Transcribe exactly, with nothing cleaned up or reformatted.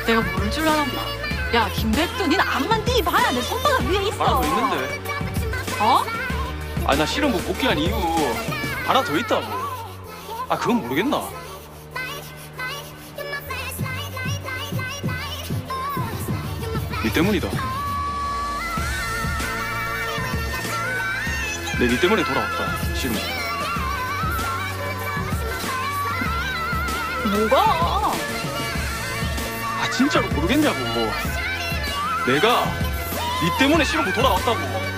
내가 모를 줄 알았나? 야, 김백두, 니는 앞만 띠 봐야 내 손바닥 위에 있어. 하나 더 있는데. 어? 아니 나 실은 뭐 복귀한 이유 하나 더 있다고. 아 그건 모르겠나? 니 때문이다. 내 니 때문에 돌아왔다. 실은. 뭐가? 아 진짜로 모르겠냐고. 내가 니 때문에 실은 뭐 돌아왔다고.